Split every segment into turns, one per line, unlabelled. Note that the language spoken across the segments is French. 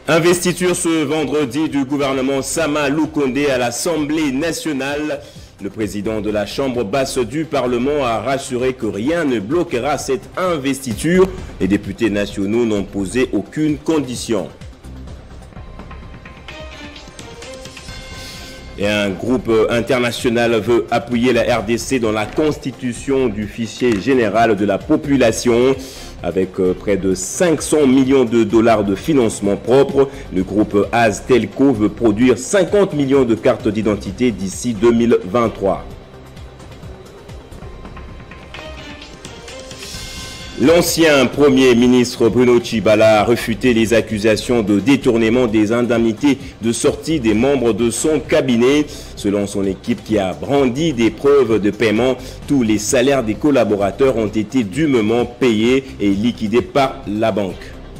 Investiture ce vendredi du gouvernement Sama Lukonde à l'Assemblée nationale. Le président de la Chambre basse du Parlement a rassuré que rien ne bloquera cette investiture. Les députés nationaux n'ont posé aucune condition. Et un groupe international veut appuyer la RDC dans la constitution du fichier général de la population. Avec près de 500 millions de dollars de financement propre, le groupe AzTelco veut produire 50 millions de cartes d'identité d'ici 2023. L'ancien Premier ministre Bruno Tshibala a refuté les accusations de détournement des indemnités de sortie des membres de son cabinet. Selon son équipe qui a brandi des preuves de paiement, tous les salaires des collaborateurs ont été dûment payés et liquidés par la banque.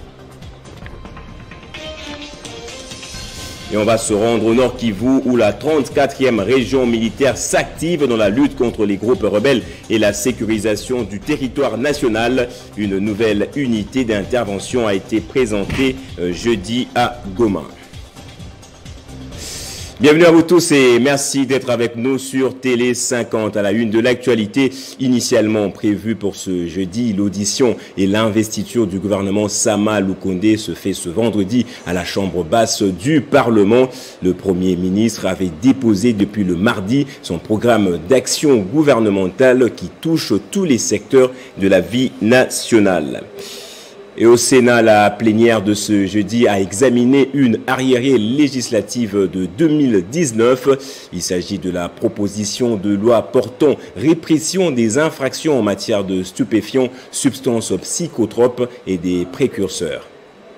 Et on va se rendre au Nord Kivu où la 34e région militaire s'active dans la lutte contre les groupes rebelles et la sécurisation du territoire national. Une nouvelle unité d'intervention a été présentée jeudi à Goma. Bienvenue à vous tous et merci d'être avec nous sur Télé 50. À la une de l'actualité, initialement prévue pour ce jeudi, l'audition et l'investiture du gouvernement Sama Lukonde se fait ce vendredi à la Chambre basse du Parlement. Le Premier ministre avait déposé depuis le mardi son programme d'action gouvernementale qui touche tous les secteurs de la vie nationale. Et au Sénat, la plénière de ce jeudi a examiné une arriérée législative de 2019. Il s'agit de la proposition de loi portant répression des infractions en matière de stupéfiants, substances psychotropes et des précurseurs.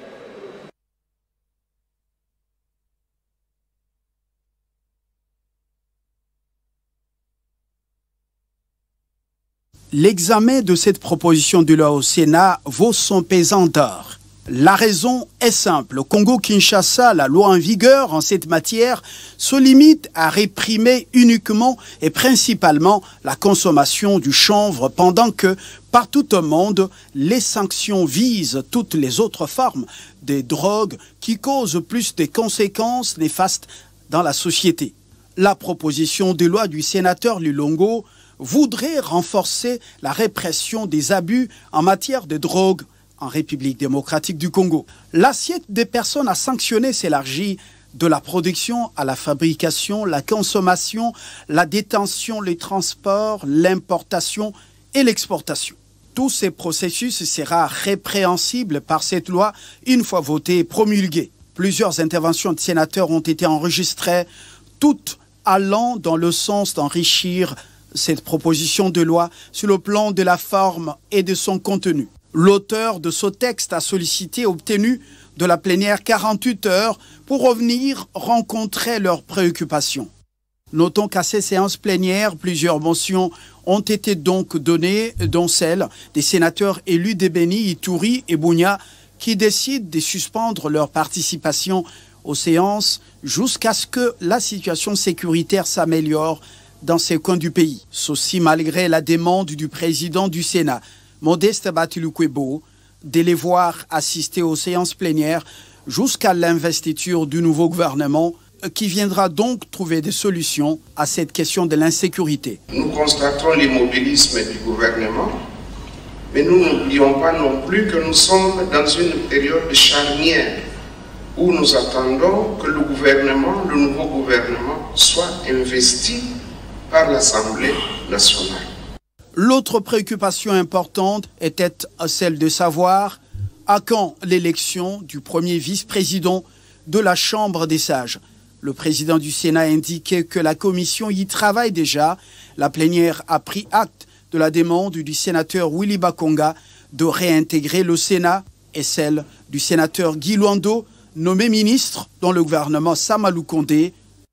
L'examen de cette proposition de loi au Sénat vaut son pesant d'or. La raison est simple. Au Congo-Kinshasa, la loi en vigueur en cette matière se limite à réprimer uniquement et principalement la consommation du chanvre, pendant que, partout au monde, les sanctions visent toutes les autres formes de drogues qui causent plus de conséquences néfastes dans la société. La proposition de loi du sénateur Lulongo voudrait renforcer la répression des abus en matière de drogue en République démocratique du Congo. L'assiette des personnes à sanctionner s'élargit de la production à la fabrication, la consommation, la détention, le transport, l'importation et l'exportation. Tous ces processus sera répréhensible par cette loi une fois votée et promulguée. Plusieurs interventions de sénateurs ont été enregistrées, toutes allant dans le sens d'enrichir cette proposition de loi sur le plan de la forme et de son contenu. L'auteur de ce texte a sollicité et obtenu de la plénière 48 heures pour revenir rencontrer leurs préoccupations. Notons qu'à ces séances plénières, plusieurs motions ont été donc données, dont celle des sénateurs élus d'Ebeni, Ituri et Bunia, qui décident de suspendre leur participation aux séances jusqu'à ce que la situation sécuritaire s'améliore dans ces coins du pays. Ceci malgré la demande du président du Sénat, Modeste Batilukwebo, de les voir assister aux séances plénières jusqu'à l'investiture du nouveau gouvernement qui viendra donc trouver des solutions à cette question de l'insécurité.
Nous constatons l'immobilisme du gouvernement, mais nous n'oublions pas non plus que nous sommes dans une période charnière où nous attendons que le nouveau gouvernement soit investi par l'Assemblée nationale.
L'autre préoccupation importante était celle de savoir à quand l'élection du premier vice-président de la Chambre des sages. Le président du Sénat a indiqué que la commission y travaille déjà. La plénière a pris acte de la demande du sénateur Willy Bakonga de réintégrer le Sénat et celle du sénateur Guy Luando, nommé ministre dans le gouvernement Sama Lukonde.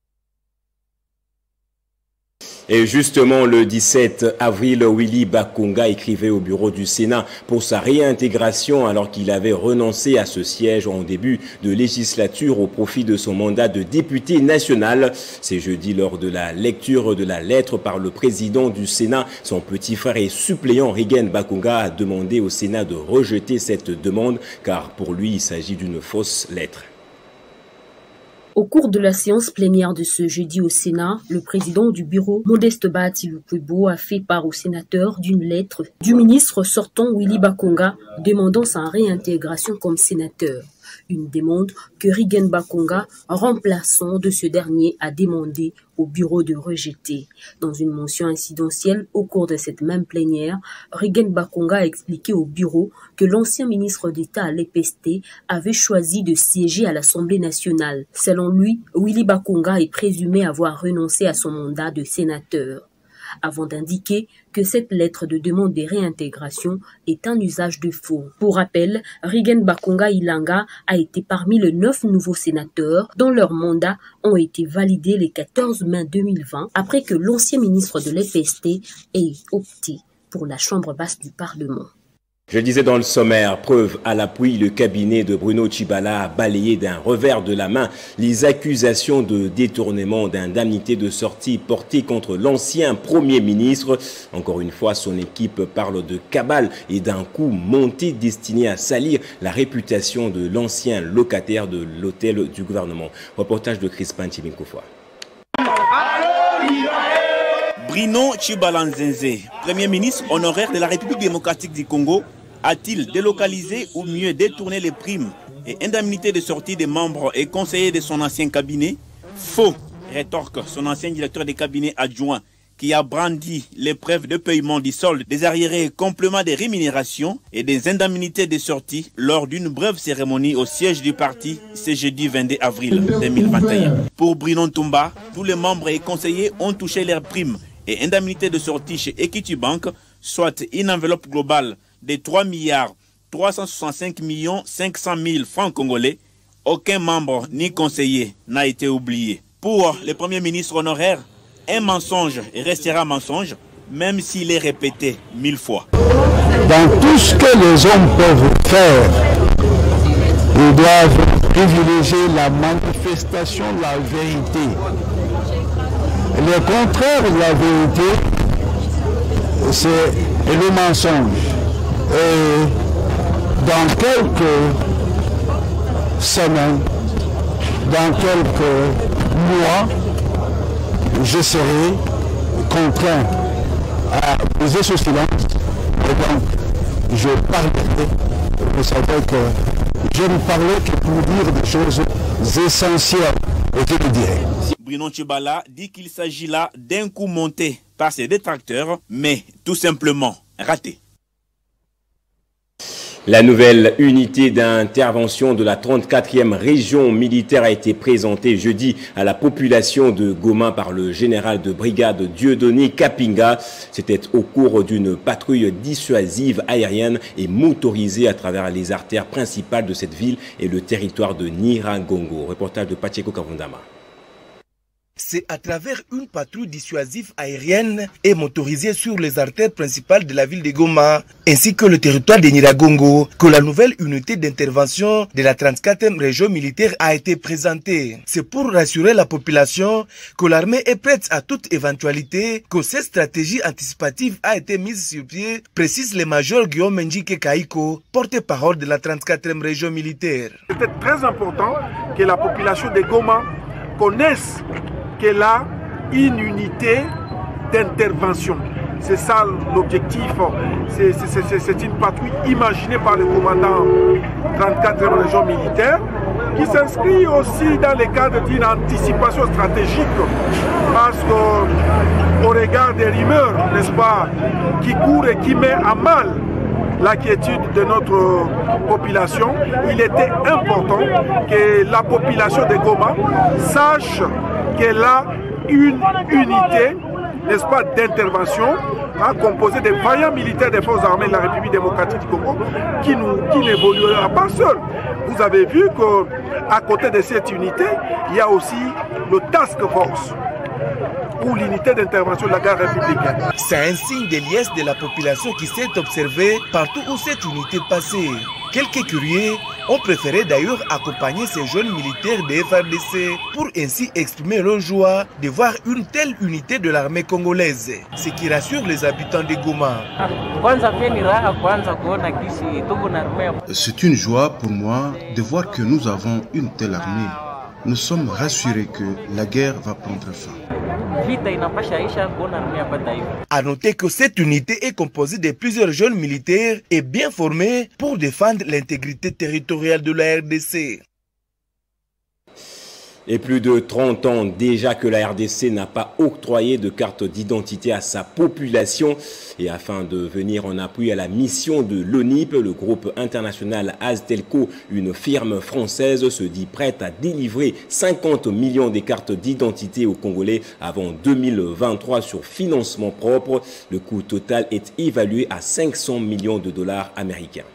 Et justement, le 17 avril, Willy Bakonga écrivait au bureau du Sénat pour sa réintégration alors qu'il avait renoncé à ce siège en début de législature au profit de son mandat de député national. C'est jeudi lors de la lecture de la lettre par le président du Sénat. Son petit frère et suppléant Rigen Bakonga a demandé au Sénat de rejeter cette demande car pour lui, il s'agit d'une fausse lettre.
Au cours de la séance plénière de ce jeudi au Sénat, le président du bureau, Modeste Bahati Lukwebo, a fait part aux sénateurs d'une lettre du ministre sortant Willy Bakonga demandant sa réintégration comme sénateur. Une demande que Riguen Bakonga, remplaçant de ce dernier, a demandé au bureau de rejeter. Dans une mention incidentielle au cours de cette même plénière, Riguen Bakonga a expliqué au bureau que l'ancien ministre d'État à l'EPST avait choisi de siéger à l'Assemblée nationale. Selon lui, Willy Bakonga est présumé avoir renoncé à son mandat de sénateur, avant d'indiquer que cette lettre de demande de réintégration est un usage de faux. Pour rappel, Riguen Bakonga Ilanga a été parmi les 9 nouveaux sénateurs dont leurs mandats ont été validés le 14 mai 2020 après que l'ancien ministre de l'EPST ait opté pour la chambre basse du Parlement.
Je disais dans le sommaire, preuve à l'appui, le cabinet de Bruno Tshibala a balayé d'un revers de la main les accusations de détournement d'indemnité de sortie portées contre l'ancien Premier ministre. Encore une fois, son équipe parle de cabale et d'un coup monté destiné à salir la réputation de l'ancien locataire de l'hôtel du gouvernement. Reportage de Crispin Tchiminkoufwa.
Bruno Tshibala Nzenze, Premier ministre honoraire de la République démocratique du Congo, a-t-il délocalisé ou mieux détourné les primes et indemnités de sortie des membres et conseillers de son ancien cabinet? Faux, rétorque son ancien directeur de cabinet adjoint qui a brandi les preuves de paiement du solde des arriérés compléments des rémunérations et des indemnités de sortie lors d'une brève cérémonie au siège du parti ce jeudi 22 avril 2021. Pour Bruno Ntumba, tous les membres et conseillers ont touché leurs primes et indemnités de sortie chez Equity Bank, soit une enveloppe globale de 3 365 500 000 francs congolais. Aucun membre ni conseiller n'a été oublié. Pour le Premier ministre honoraire, un mensonge restera mensonge, même s'il est répété 1000 fois.
Dans tout ce que les hommes peuvent faire, ils doivent privilégier la manifestation de la vérité. Le contraire de la vérité, c'est le mensonge. Et dans quelques semaines, dans quelques mois, je serai contraint à briser ce silence. Et donc, je parlerai. Vous savez que je ne parlais que pour dire des choses essentielles. Et je le dirai.
Bruno Tshibala dit qu'il s'agit là d'un coup monté par ses détracteurs, mais tout simplement raté.
La nouvelle unité d'intervention de la 34e région militaire a été présentée jeudi à la population de Goma par le général de brigade Dieudonné Kapinga. C'était au cours d'une patrouille dissuasive aérienne et motorisée à travers les artères principales de cette ville et le territoire de Nyiragongo. Reportage de Pacheco Kavundama.
C'est à travers une patrouille dissuasive aérienne et motorisée sur les artères principales de la ville de Goma, ainsi que le territoire de Nyiragongo, que la nouvelle unité d'intervention de la 34e région militaire a été présentée. C'est pour rassurer la population que l'armée est prête à toute éventualité, que cette stratégie anticipative a été mise sur pied, précise le major Guillaume Njike Kaiko, porte-parole de la 34e région militaire.
C'était très important que la population de Goma connaisse qu'elle a une unité d'intervention. C'est ça l'objectif. C'est une patrouille imaginée par le commandant 34e région militaire qui s'inscrit aussi dans le cadre d'une anticipation stratégique parce qu'au regard des rumeurs, n'est-ce pas, qui courent et qui met à mal la quiétude de notre population, il était important que la population de Goma sache qu'elle a une unité, n'est-ce pas, d'intervention, composée de vaillants militaires des forces armées de la République démocratique du Congo, qui n'évoluera pas seul. Vous avez vu qu'à côté de cette unité, il y a aussi le Task Force, ou l'unité d'intervention de la garde républicaine.
C'est un signe de liesse de la population qui s'est observé partout où cette unité passait. Quelques curieux ont préféré d'ailleurs accompagner ces jeunes militaires de FARDC pour ainsi exprimer leur joie de voir une telle unité de l'armée congolaise, ce qui rassure les habitants de Goma.
C'est une joie pour moi de voir que nous avons une telle armée. nous sommes rassurés que la guerre va prendre fin.
À noter que cette unité est composée de plusieurs jeunes militaires et bien formés pour défendre l'intégrité territoriale de la RDC.
Et plus de 30 ans déjà que la RDC n'a pas octroyé de carte d'identité à sa population. Et afin de venir en appui à la mission de l'ONIP, le groupe international Aztelco, une firme française, se dit prête à délivrer 50 millions de cartes d'identité aux Congolais avant 2023 sur financement propre. Le coût total est évalué à 500 millions de dollars américains.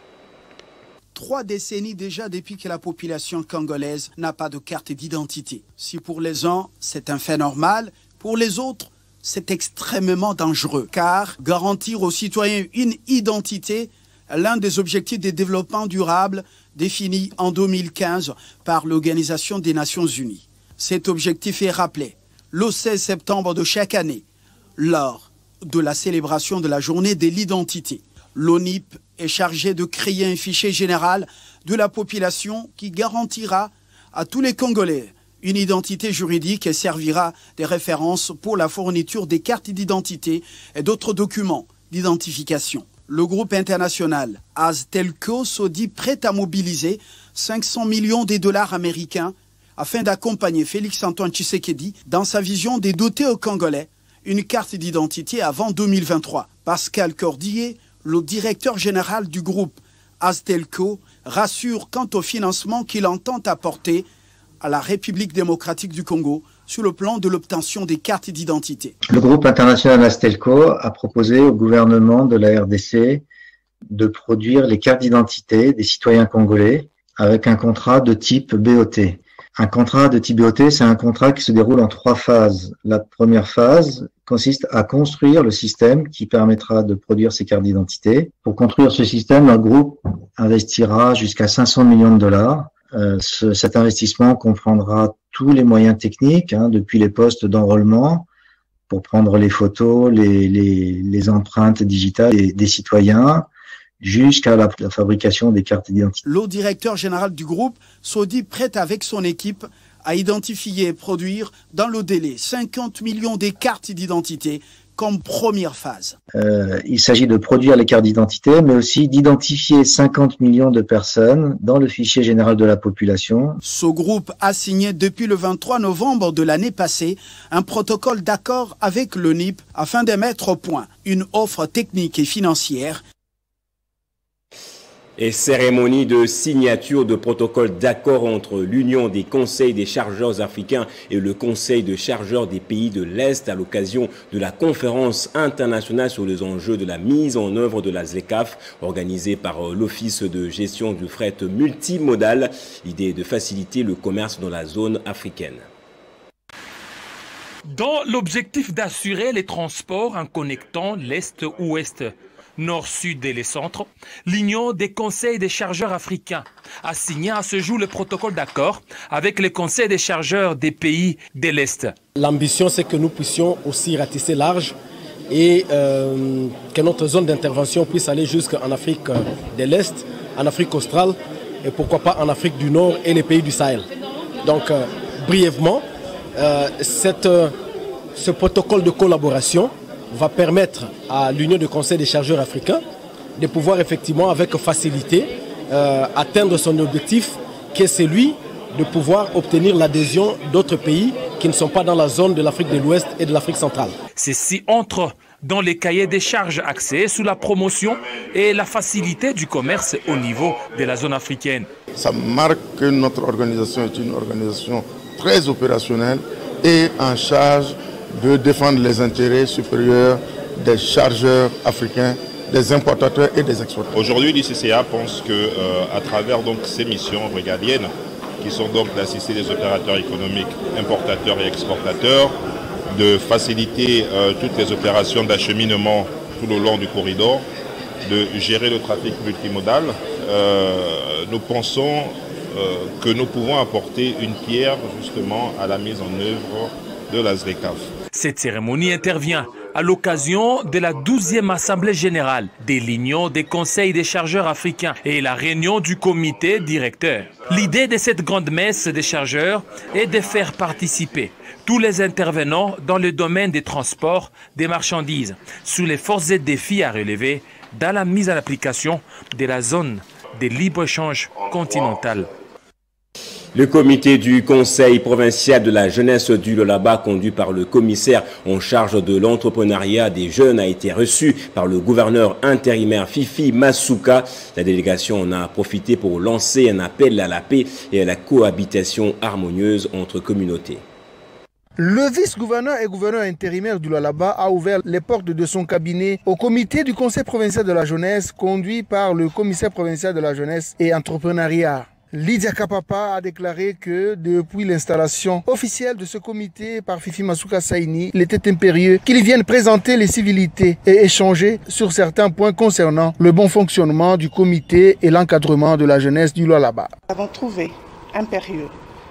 3 décennies déjà depuis que la population congolaise n'a pas de carte d'identité. Si pour les uns, c'est un fait normal, pour les autres, c'est extrêmement dangereux. Car garantir aux citoyens une identité est l'un des objectifs de développement durable définis en 2015 par l'Organisation des Nations Unies. Cet objectif est rappelé le 16 septembre de chaque année lors de la célébration de la journée de l'identité. L'ONIP est chargé de créer un fichier général de la population qui garantira à tous les Congolais une identité juridique et servira de référence pour la fourniture des cartes d'identité et d'autres documents d'identification. Le groupe international Aztelco se dit prêt à mobiliser 500 millions de dollars américains afin d'accompagner Félix-Antoine Tshisekedi dans sa vision de doter aux Congolais une carte d'identité avant 2023. Pascal Cordier, le directeur général du groupe Aztelco, rassure quant au financement qu'il entend apporter à la République démocratique du Congo sur le plan de l'obtention des cartes d'identité.
Le groupe international Aztelco a proposé au gouvernement de la RDC de produire les cartes d'identité des citoyens congolais avec un contrat de type BOT. Un contrat de type BOT, c'est un contrat qui se déroule en 3 phases. La première phase consiste à construire le système qui permettra de produire ces cartes d'identité. Pour construire ce système, le groupe investira jusqu'à 500 millions de dollars. Cet investissement comprendra tous les moyens techniques, depuis les postes d'enrôlement pour prendre les photos, les empreintes digitales des citoyens, jusqu'à la fabrication des cartes d'identité.
Le directeur général du groupe se dit prêt avec son équipe à identifier et produire dans le délai 50 millions de cartes d'identité comme première phase.
Il s'agit de produire les cartes d'identité, mais aussi d'identifier 50 millions de personnes dans le fichier général de la population.
Ce groupe a signé depuis le 23 novembre de l'année passée un protocole d'accord avec l'ONIP afin de mettre au point une offre technique et financière.
Et cérémonie de signature de protocole d'accord entre l'Union des conseils des chargeurs africains et le Conseil de chargeurs des pays de l'Est à l'occasion de la conférence internationale sur les enjeux de la mise en œuvre de la ZLECAf organisée par l'Office de gestion du fret multimodal. L'idée est de faciliter le commerce dans la zone africaine.
Dans l'objectif d'assurer les transports en connectant l'Est-Ouest, Nord-Sud et les centres, l'Union des conseils des chargeurs africains a signé à ce jour le protocole d'accord avec les conseils des chargeurs des pays de l'Est.
L'ambition, c'est que nous puissions aussi ratisser large et que notre zone d'intervention puisse aller jusqu'en Afrique de l'Est, en Afrique australe et pourquoi pas en Afrique du Nord et les pays du Sahel. Donc, brièvement, ce protocole de collaboration va permettre à l'Union des conseils des chargeurs africains de pouvoir effectivement avec facilité atteindre son objectif qui est celui de pouvoir obtenir l'adhésion d'autres pays qui ne sont pas dans la zone de l'Afrique de l'Ouest et de l'Afrique centrale.
Ceci entre dans les cahiers des charges axés sur la promotion et la facilité du commerce au niveau de la zone africaine.
Ça marque que notre organisation est une organisation très opérationnelle et en charge de défendre les intérêts supérieurs des chargeurs africains, des importateurs et des exportateurs.
Aujourd'hui, l'ICCA pense qu'à travers donc, ces missions régaliennes, qui sont donc d'assister les opérateurs économiques, importateurs et exportateurs, de faciliter toutes les opérations d'acheminement tout le long du corridor, de gérer le trafic multimodal, nous pensons que nous pouvons apporter une pierre justement à la mise en œuvre de la ZLECAf.
Cette cérémonie intervient à l'occasion de la 12e Assemblée générale de l'Union des conseils des chargeurs africains et la réunion du comité directeur. L'idée de cette grande messe des chargeurs est de faire participer tous les intervenants dans le domaine des transports des marchandises sous les forces et défis à relever dans la mise en application de la zone de libre-échange continentale.
Le comité du Conseil provincial de la jeunesse du Lualaba, conduit par le commissaire en charge de l'entrepreneuriat des jeunes, a été reçu par le gouverneur intérimaire Fifi Masuka. La délégation en a profité pour lancer un appel à la paix et à la cohabitation harmonieuse entre communautés.
Le vice-gouverneur et gouverneur intérimaire du Lualaba a ouvert les portes de son cabinet au comité du Conseil provincial de la jeunesse, conduit par le commissaire provincial de la jeunesse et entrepreneuriat. Lydia Kapapa a déclaré que depuis l'installation officielle de ce comité par Fifi Masuka Saini, il était impérieux qu'ils viennent présenter les civilités et échanger sur certains points concernant le bon fonctionnement du comité et l'encadrement de la jeunesse du Lualaba.
Nous avons trouvé impérieux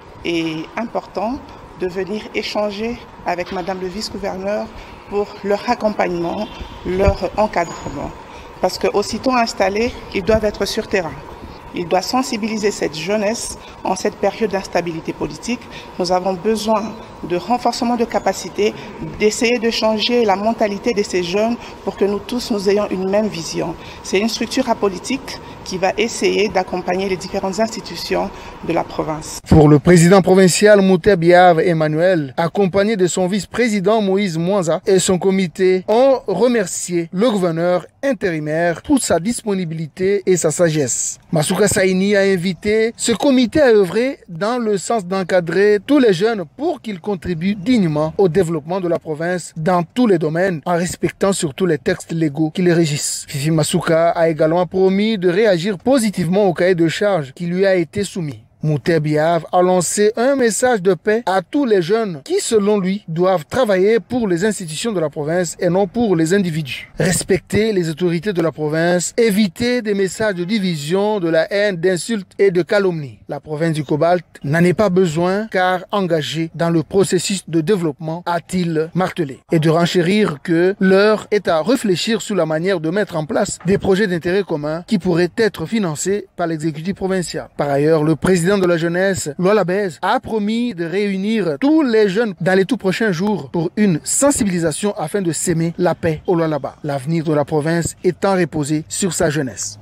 et important de venir échanger avec Madame le vice-gouverneur pour leur accompagnement, leur encadrement. Parce qu'aussitôt installés, ils doivent être sur terrain. Il doit sensibiliser cette jeunesse en cette période d'instabilité politique. Nous avons besoin de renforcement de capacités, d'essayer de changer la mentalité de ces jeunes pour que nous tous nous ayons une même vision. C'est une structure apolitique qui va essayer d'accompagner les différentes institutions de la province.
Pour le président provincial Mouter Biave Emmanuel, accompagné de son vice-président Moïse Mwanza et son comité, ont remercié le gouverneur intérimaire pour sa disponibilité et sa sagesse. Masuka Saini a invité ce comité à œuvrer dans le sens d'encadrer tous les jeunes pour qu'ils contribuent dignement au développement de la province dans tous les domaines, en respectant surtout les textes légaux qui les régissent. Fifi Masuka a également promis de réagir positivement au cahier de charges qui lui a été soumis. Mouter Biave a lancé un message de paix à tous les jeunes qui, selon lui, doivent travailler pour les institutions de la province et non pour les individus. Respecter les autorités de la province, éviter des messages de division, de la haine, d'insultes et de calomnie. La province du Cobalt n'en est pas besoin car engagée dans le processus de développement, a-t-il martelé. Et de renchérir que l'heure est à réfléchir sur la manière de mettre en place des projets d'intérêt commun qui pourraient être financés par l'exécutif provincial. Par ailleurs, le président de la jeunesse, Lualabese, a promis de réunir tous les jeunes dans les tout prochains jours pour une sensibilisation afin de s'aimer la paix au Lualaba. L'avenir de la province étant reposé sur sa jeunesse.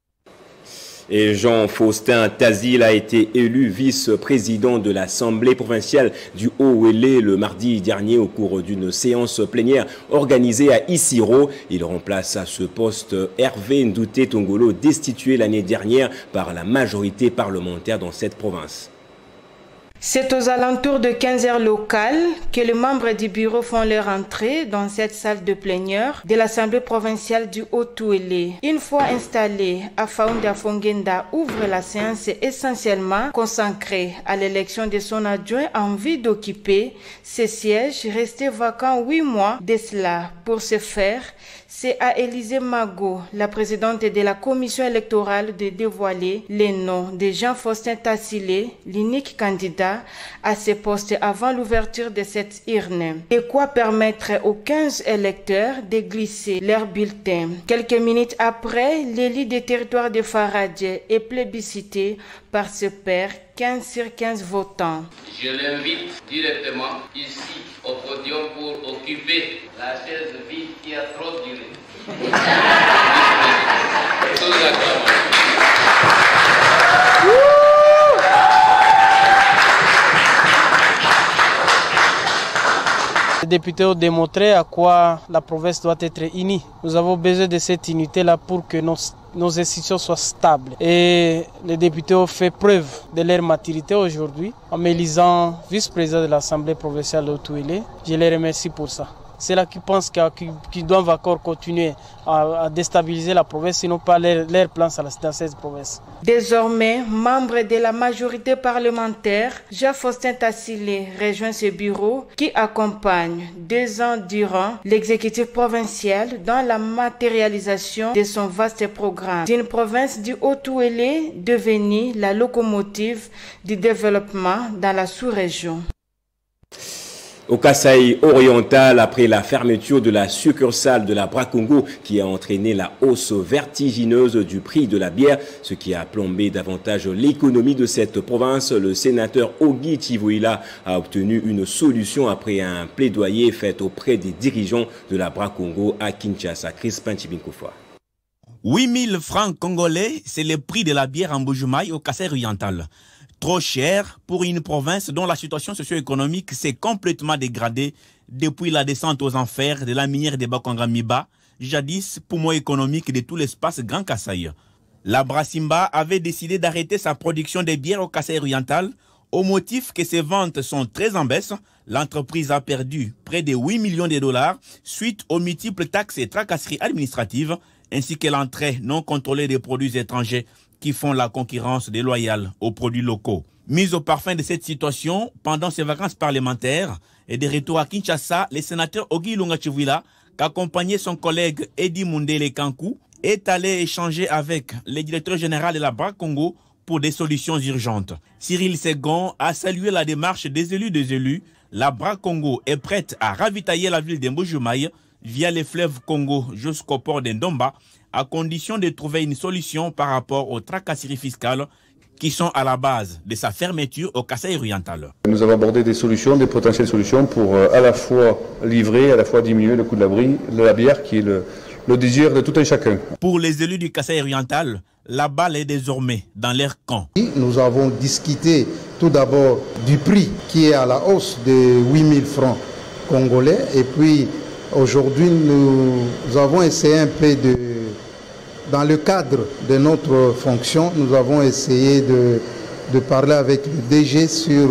Et Jean-Faustin Tazil a été élu vice-président de l'Assemblée provinciale du Haut-Ouélé le mardi dernier au cours d'une séance plénière organisée à Isiro. Il remplace à ce poste Hervé Ndouté Tongolo, destitué l'année dernière par la majorité parlementaire dans cette province.
C'est aux alentours de 15 heures locales que les membres du bureau font leur entrée dans cette salle de plénière de l'Assemblée provinciale du Haut-Ouélé. Une fois installés, Afaounda Fongenda ouvre la séance essentiellement consacrée à l'élection de son adjoint en vue d'occuper ce siège resté vacant 8 mois de cela. Pour ce faire, c'est à Élisée Mago, la présidente de la commission électorale, de dévoiler les noms de Jean-Faustin Tassilé, l'unique candidat à ce poste avant l'ouverture de cette urne. Et quoi permettre aux 15 électeurs de glisser leur bulletin. Quelques minutes après, l'élu des territoires de Faradje est plébiscité par ce père 15 sur 15 votants.
Je l'invite directement ici au podium pour occuper la chaise vide qui a trop duré. Tous d'accord.
Les députés ont démontré à quoi la province doit être unie. Nous avons besoin de cette unité-là pour que nos institutions soient stables. Et les députés ont fait preuve de leur maturité aujourd'hui en m'élisant vice-président de l'Assemblée provinciale de Haut-Ouélé. Je les remercie pour ça. C'est là qu'ils pensent qu'ils doivent encore continuer à déstabiliser la province, sinon pas leur plan dans cette province.
Désormais, membre de la majorité parlementaire, Jean-Faustin Tassilé rejoint ce bureau qui accompagne 2 ans durant l'exécutif provincial dans la matérialisation de son vaste programme d'une province du Haut-Ouélé devenue la locomotive du développement dans la sous-région.
Au Kasaï oriental, après la fermeture de la succursale de la Bras-Congo qui a entraîné la hausse vertigineuse du prix de la bière, ce qui a plombé davantage l'économie de cette province, le sénateur Ogi Chivuila a obtenu une solution après un plaidoyer fait auprès des dirigeants de la Bras-Congo à Kinshasa. Crispin Chibinkoufa.
8 000 francs congolais, c'est le prix de la bière en Bujumaï au Kasaï oriental. Trop cher pour une province dont la situation socio-économique s'est complètement dégradée depuis la descente aux enfers de la minière de Bakanga-Miba, jadis poumon économique de tout l'espace Grand Kasaï. La Brasimba avait décidé d'arrêter sa production de bière au Kasaï oriental au motif que ses ventes sont très en baisse. L'entreprise a perdu près de 8 millions de dollars suite aux multiples taxes et tracasseries administratives ainsi que l'entrée non contrôlée des produits étrangers qui font la concurrence déloyale aux produits locaux. Mise au parfum de cette situation, pendant ses vacances parlementaires et de retour à Kinshasa, le sénateur Ogi Ilunga Chivuila, qu'accompagnait son collègue Edi Mundele Kankou, est allé échanger avec le directeur général de la Bras-Congo pour des solutions urgentes. Cyril Segon a salué la démarche des élus. La Bras-Congo est prête à ravitailler la ville d'Mbujumaï via les fleuves Congo jusqu'au port d'Ndomba, à condition de trouver une solution par rapport aux tracasseries fiscales qui sont à la base de sa fermeture au Kasaï oriental.
Nous avons abordé des solutions, des potentielles solutions pour à la fois livrer, à la fois diminuer le coût de la bière qui est le désir de tout un chacun.
Pour les élus du Kasaï oriental, la balle est désormais dans leur camp.
Nous avons discuté tout d'abord du prix qui est à la hausse de 8 000 francs congolais et puis aujourd'hui nous avons essayé un peu dans le cadre de notre fonction, nous avons essayé de parler avec le DG sur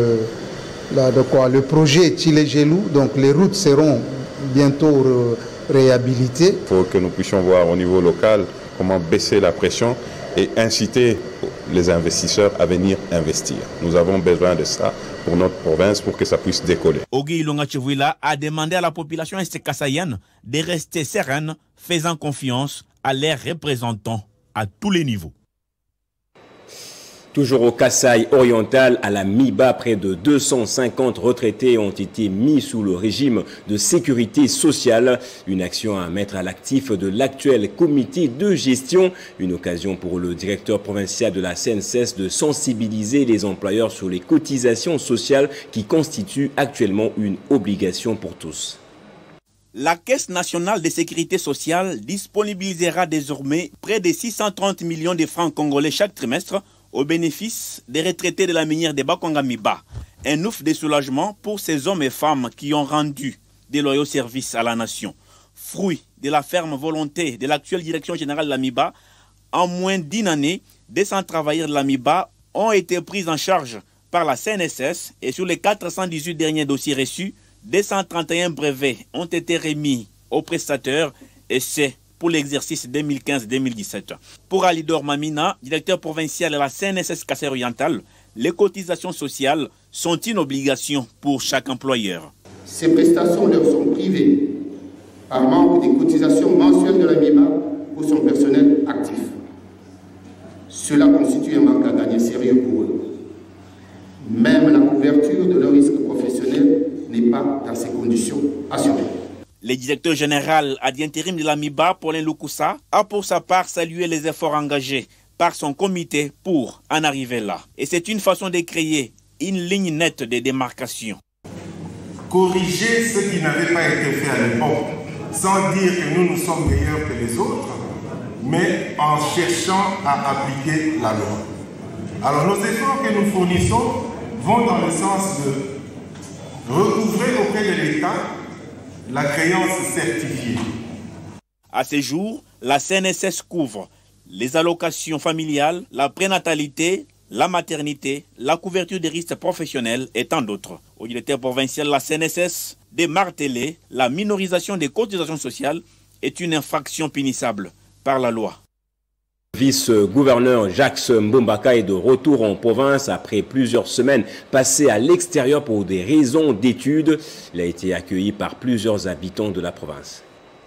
le projet Tchilé-Gelou. Donc les routes seront bientôt réhabilitées.
Il faut que nous puissions voir au niveau local comment baisser la pression et inciter les investisseurs à venir investir. Nous avons besoin de ça pour notre province pour que ça puisse décoller.
Ogi Ilunga Chivuila a demandé à la population est-kassaïenne de rester sereine, faisant confiance à leurs représentants à tous les niveaux.
Toujours au Kasaï oriental, à la Miba, près de 250 retraités ont été mis sous le régime de sécurité sociale. Une action à mettre à l'actif de l'actuel comité de gestion. Une occasion pour le directeur provincial de la CNSS de sensibiliser les employeurs sur les cotisations sociales qui constituent actuellement une obligation pour tous.
La Caisse nationale de sécurité sociale disponibilisera désormais près de 630 millions de francs congolais chaque trimestre au bénéfice des retraités de la minière de Bakanga-Miba. Un ouf de soulagement pour ces hommes et femmes qui ont rendu des loyaux services à la nation. Fruit de la ferme volonté de l'actuelle direction générale de la MIBA, en moins d'une année, 200 travailleurs de la MIBA ont été pris en charge par la CNSS et sur les 418 derniers dossiers reçus, 231 brevets ont été remis aux prestataires et c'est pour l'exercice 2015-2017. Pour Alidor Mamina, directeur provincial de la CNSS Kasaï oriental, les cotisations sociales sont une obligation pour chaque employeur.
Ces prestations leur sont privées par manque des cotisations mensuelles de la MIBA pour son personnel actif. Cela constitue un manque à gagner sérieux pour eux. Même la couverture de leur risque professionnel n'est pas dans ces conditions assurées.
Le directeur général d'intérim de la MIBA, Paulin Lukusa, a pour sa part salué les efforts engagés par son comité pour en arriver là. Et c'est une façon de créer une ligne nette de démarcation.
Corriger ce qui n'avait pas été fait à l'époque, sans dire que nous sommes meilleurs que les autres, mais en cherchant à appliquer la loi. Alors nos efforts que nous fournissons vont dans le sens de recouvrer auprès de l'État la créance certifiée.
À ce jour, la CNSS couvre les allocations familiales, la prénatalité, la maternité, la couverture des risques professionnels et tant d'autres. Au directeur provincial de la CNSS, de marteler la minorisation des cotisations sociales est une infraction punissable par la loi.
Vice-gouverneur Jacques Mbombaka est de retour en province après plusieurs semaines passées à l'extérieur pour des raisons d'études. Il a été accueilli par plusieurs habitants de la province.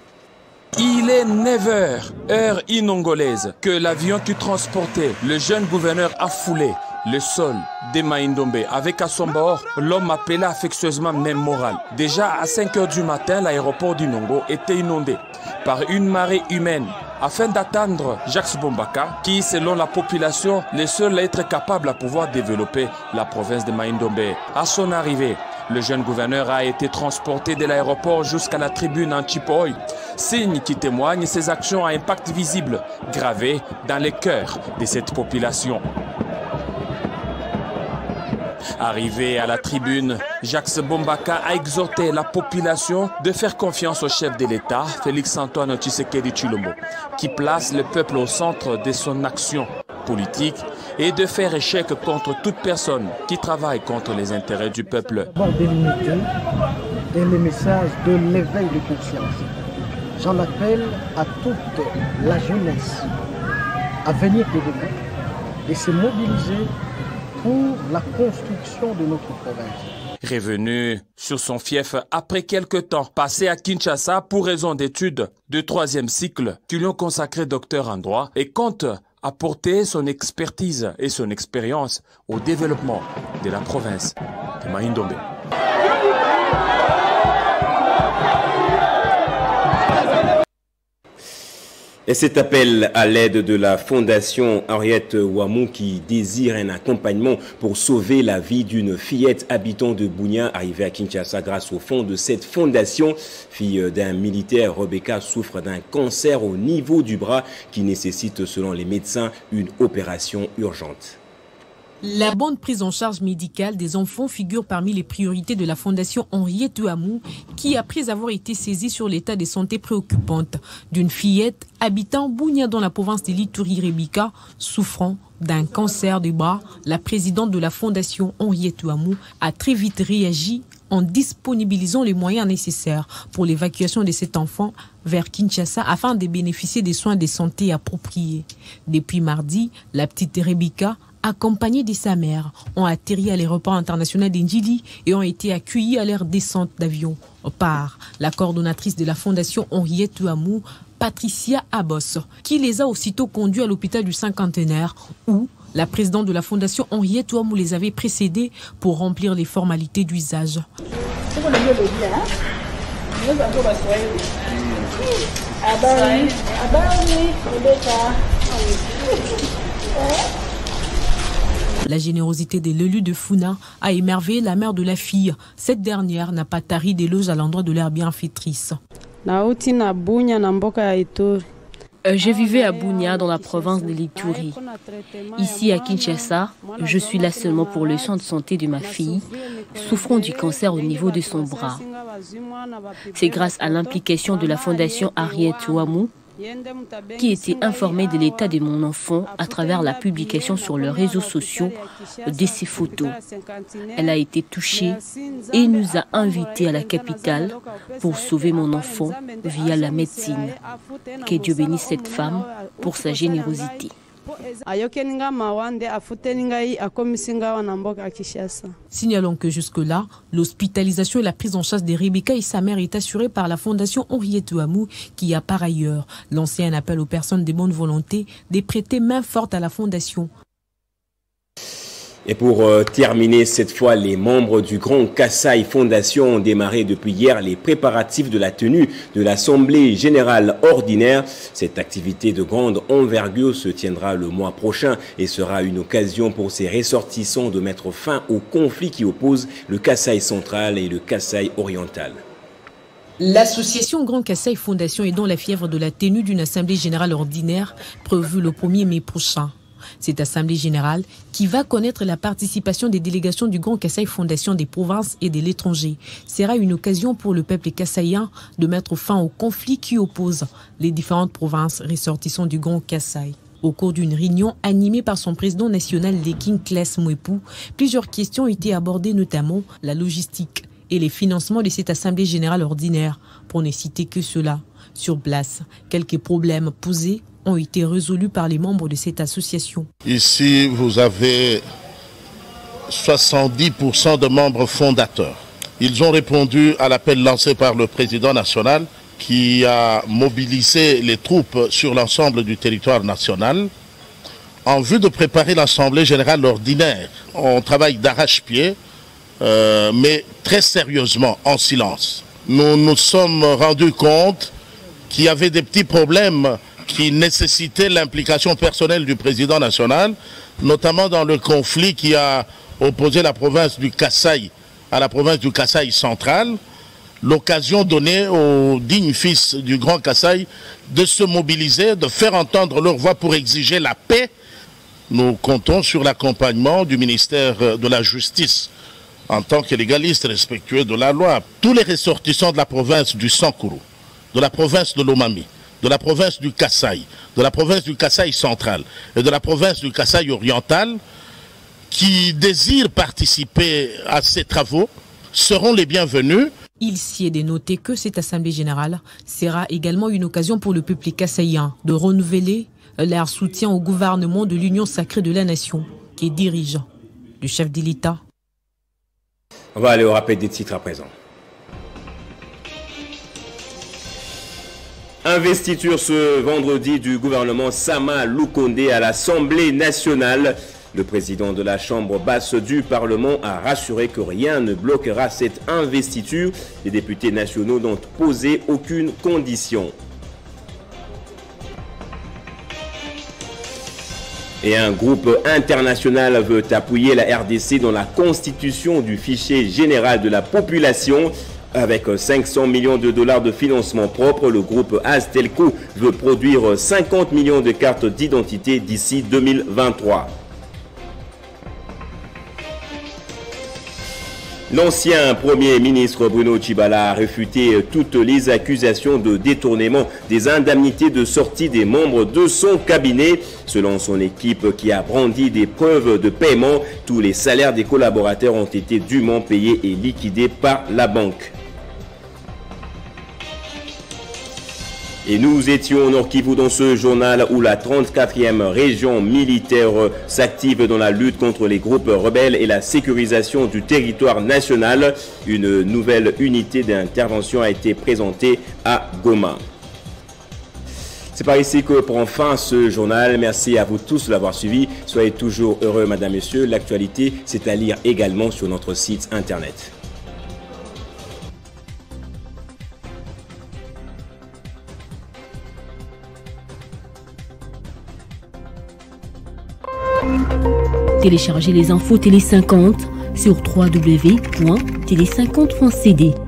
Il est 9h, heure inongolaise, que l'avion qui transportait le jeune gouverneur a foulé le sol de Maïndombe, avec à son bord l'homme appelé affectueusement Même Moral. Déjà à 5 h du matin, l'aéroport du Nongo était inondé par une marée humaine afin d'attendre Jacques Bombaka, qui, selon la population, est le seul à être capable à pouvoir développer la province de Maïndombe. À son arrivée, le jeune gouverneur a été transporté de l'aéroport jusqu'à la tribune Antipoy, signe qui témoigne ses actions à impact visible, gravées dans les cœurs de cette population. Arrivé à la tribune, Jacques Bombaka a exhorté la population de faire confiance au chef de l'État, Félix-Antoine Tshisekedi Tshilombo, qui place le peuple au centre de son action politique et de faire échec contre toute personne qui travaille contre les intérêts du peuple.
Et le message de l'éveil de conscience. J'en appelle à toute la jeunesse à venir de demain et se mobiliser pour la construction de notre province.
Revenu sur son fief après quelques temps passé à Kinshasa pour raison d'études de 3e cycle qui lui ont consacré docteur en droit et compte apporter son expertise et son expérience au développement de la province de Maïndombe.
Et cet appel à l'aide de la Fondation Henriette Ouamou qui désire un accompagnement pour sauver la vie d'une fillette habitant de Bunia arrivée à Kinshasa grâce au fonds de cette fondation. Fille d'un militaire, Rebecca souffre d'un cancer au niveau du bras qui nécessite selon les médecins une opération urgente.
La bonne prise en charge médicale des enfants figure parmi les priorités de la Fondation Henriette Ouamou qui, après avoir été saisie sur l'état de santé préoccupante d'une fillette habitant Bunia dans la province de l'Ituri Rebecca, souffrant d'un cancer du bras, la présidente de la Fondation Henriette Ouamou a très vite réagi en disponibilisant les moyens nécessaires pour l'évacuation de cet enfant vers Kinshasa afin de bénéficier des soins de santé appropriés. Depuis mardi, la petite Rebecca, accompagnés de sa mère, ont atterri à l'aéroport international d'Indjili et ont été accueillis à leur descente d'avion par la coordonnatrice de la Fondation Henriette Ouamou, Patricia Abos, qui les a aussitôt conduits à l'hôpital du Cinquantenaire où la présidente de la Fondation Henriette Ouamou les avait précédés pour remplir les formalités d'usage. La générosité de l'élu de Funa a émerveillé la mère de la fille. Cette dernière n'a pas tari d'éloges à l'endroit de leur bienfaitrice.
Je vivais à Bunia dans la province de l'Ituri. Ici à Kinshasa, je suis là seulement pour le soin de santé de ma fille, souffrant du cancer au niveau de son bras. C'est grâce à l'implication de la Fondation Henriette Ouamou qui était informée de l'état de mon enfant à travers la publication sur les réseaux sociaux de ses photos. Elle a été touchée et nous a invités à la capitale pour sauver mon enfant via la médecine. Que Dieu bénisse cette femme pour sa générosité.
Signalons que jusque-là, l'hospitalisation et la prise en charge de Rebecca et sa mère est assurée par la Fondation Henriette Ouamou qui a par ailleurs lancé un appel aux personnes de bonne volonté de prêter main forte à la Fondation.
Et pour terminer cette fois, les membres du Grand Kasaï Fondation ont démarré depuis hier les préparatifs de la tenue de l'Assemblée Générale Ordinaire. Cette activité de grande envergure se tiendra le mois prochain et sera une occasion pour ces ressortissants de mettre fin au conflit qui oppose le Kasaï central et le Kasaï oriental.
L'association Grand Kasaï Fondation est dans la fièvre de la tenue d'une Assemblée Générale Ordinaire prévue le 1er mai prochain. Cette Assemblée Générale, qui va connaître la participation des délégations du Grand Kasaï Fondation des provinces et de l'étranger, sera une occasion pour le peuple kassaïen de mettre fin au conflit qui oppose les différentes provinces ressortissant du Grand Kasaï. Au cours d'une réunion animée par son président national, Lekin Kles Mouepou, plusieurs questions ont été abordées, notamment la logistique et les financements de cette Assemblée Générale Ordinaire, pour ne citer que cela. Sur place, quelques problèmes posés ont été résolus par les membres de cette association.
Ici, vous avez 70% de membres fondateurs. Ils ont répondu à l'appel lancé par le président national qui a mobilisé les troupes sur l'ensemble du territoire national en vue de préparer l'Assemblée générale ordinaire. On travaille d'arrache-pied, mais très sérieusement, en silence. Nous nous sommes rendus compte qu'il y avait des petits problèmes qui nécessitaient l'implication personnelle du président national, notamment dans le conflit qui a opposé la province du Kasaï à la province du Kasaï central. L'occasion donnée aux dignes fils du Grand Kasaï de se mobiliser, de faire entendre leur voix pour exiger la paix. Nous comptons sur l'accompagnement du ministère de la Justice en tant que légaliste respectueux de la loi. Tous les ressortissants de la province du Sankuru, de la province de Lomami, de la province du Kasaï, de la province du Kasaï central et de la province du Kasaï oriental qui désirent participer à ces travaux seront les bienvenus.
Il s'y est dénoté que cette Assemblée générale sera également une occasion pour le peuple kassaïen de renouveler leur soutien au gouvernement de l'Union sacrée de la nation qui dirige le chef de l'État.
On va aller au rappel des titres à présent. Investiture ce vendredi du gouvernement Sama Lukonde à l'Assemblée nationale. Le président de la Chambre basse du Parlement a rassuré que rien ne bloquera cette investiture. Les députés nationaux n'ont posé aucune condition. Et un groupe international veut appuyer la RDC dans la constitution du fichier général de la population. Avec 500 millions de dollars de financement propre, le groupe Aztelco veut produire 50 millions de cartes d'identité d'ici 2023. L'ancien Premier ministre Bruno Tshibala a réfuté toutes les accusations de détournement des indemnités de sortie des membres de son cabinet. Selon son équipe qui a brandi des preuves de paiement, tous les salaires des collaborateurs ont été dûment payés et liquidés par la banque. Et nous étions au Nord Kivu dans ce journal où la 34e région militaire s'active dans la lutte contre les groupes rebelles et la sécurisation du territoire national. Une nouvelle unité d'intervention a été présentée à Goma. C'est par ici que prend fin ce journal. Merci à vous tous de l'avoir suivi. Soyez toujours heureux, madame, messieurs. L'actualité, c'est à lire également sur notre site internet.
Téléchargez les infos Télé 50 sur www.tele50.cd.